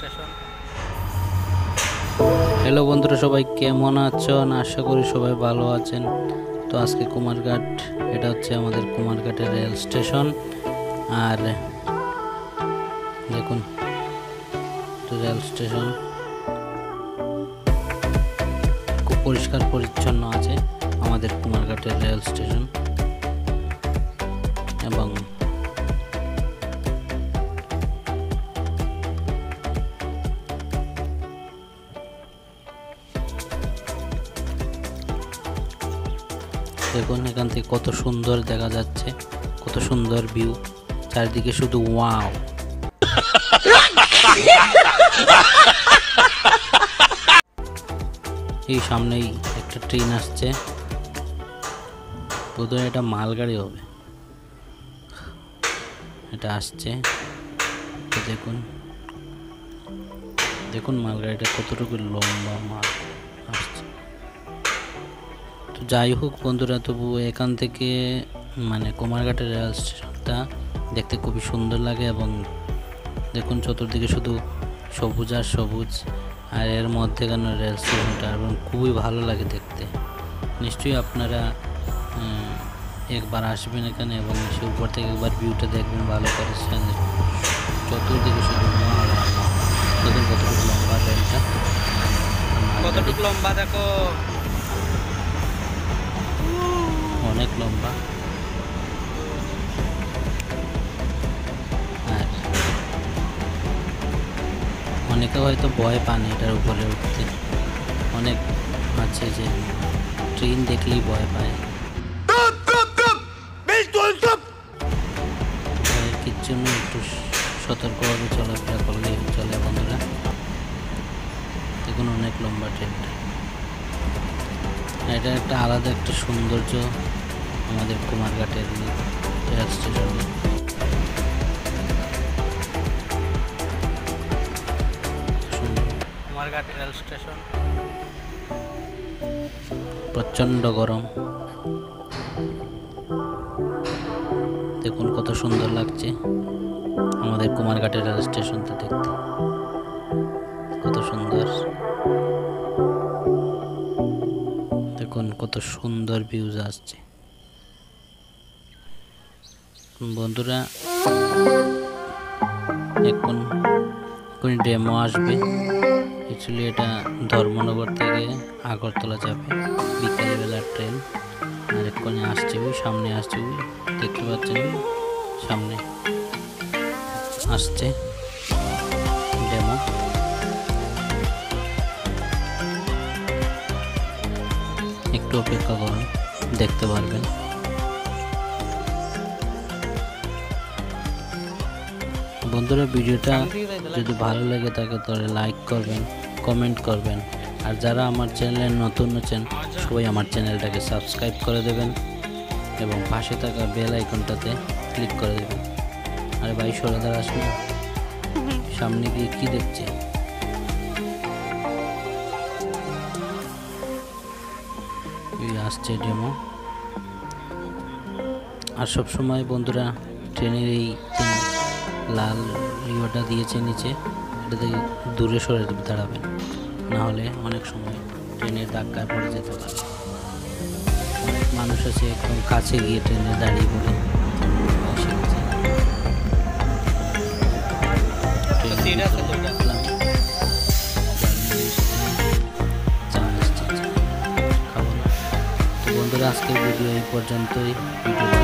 Station. Hello বন্ধুরা, সবাই কেমন আছেন? আশা করি সবাই ভালো আছেন। তো আজকে কুমারঘাট, এটা হচ্ছে আমাদের কুমারঘাটের রেল স্টেশন। আর দেখুন রেল স্টেশন খুব পরিষ্কার পরিচ্ছন্ন আছে আমাদের কুমারঘাটের রেল স্টেশন। এবং দেখুন এখান থেকে কত সুন্দর দেখা যাচ্ছে, কত সুন্দর ভিউ, চারিদিকে শুধু ওয়াও। এই সামনেই একটা ট্রেন আসছে, বোধহয় এটা মালগাড়ি হবে। এটা আসছে, তো দেখুন দেখুন মালগাড়িটা কতটুকু লম্বা মাল আসছে। তো যাই হোক বন্ধুরা, তবু এখান থেকে মানে কুমারঘাটের রেল স্টেশনটা দেখতে খুবই সুন্দর লাগে। এবং দেখুন চতুর্দিকে শুধু সবুজ আর সবুজ, আর এর মধ্যেখানে রেল স্টেশনটা এবং খুবই ভালো লাগে দেখতে। নিশ্চয়ই আপনারা একবার আসবেন এখানে এবং সে উপর থেকে একবার ভিউটা দেখবেন ভালো করে। চতুর্দিকে শুধু দেখুন কতটুকু লম্বা রেলটা, কতটুকু লম্বা দেখো, অনেক লম্বা। আর অনেকে হয়তো ভয় পান এটার উপরে উঠতে, অনেক আছে যে ট্রেন দেখলেই ভয় পায়। কিচ্ছু নেই, একটু সতর্কভাবে চলাফেরা করলেই চলে বন্ধুরা। দেখুন অনেক লম্বা ট্রেনটা, এটা একটা আলাদা একটা সৌন্দর্য আমাদের কুমারঘাটের রেল স্টেশনে। কুমারঘাট রেল স্টেশন প্রচণ্ড গরম, দেখুন কত সুন্দর লাগছে আমাদের কুমারঘাটের রেল স্টেশনটা দেখতে, কত সুন্দর। দেখুন কত সুন্দর ভিউজ আসছে বন্ধুরা। এখন ডেমো আসবে, অ্যাকচুয়ালি এটা ধর্মনগর থেকে আগরতলা যাবে, বিকালবেলার ট্রেন। আর এক্ষুনি আসছে, ওই সামনে আসছে, ওই দেখতে পাচ্ছেন সামনে আসছে ডেমো। একটু অপেক্ষা করুন, দেখতে পারবেন। বন্ধুরা ভিডিওটা যদি ভালো লাগে থাকে তাহলে লাইক করবেন, কমেন্ট করবেন। আর যারা আমার চ্যানেলে নতুন আছেন সবাই আমার চ্যানেলটাকে সাবস্ক্রাইব করে দেবেন এবং পাশে থাকা বেল আইকনটাতে ক্লিক করে দেবেন। আরে ভাই সরাদার আসুন, সামনে গিয়ে কি দেখছে? আসছে ডেমো। আর সবসময় বন্ধুরা ট্রেনের এই লাল ইয়েটা দিয়েছে নিচে, এটাতে দূরে সরে দাঁড়াবেন, না হলে অনেক সময় ট্রেনের ধাক্কায় পড়ে যেতে পারে। অনেক মানুষ আছে একদম কাছে গিয়ে ট্রেনে দাঁড়িয়ে পড়ে বন্ধুরা আজকের ভিডিও এই পর্যন্তই। ভিডিও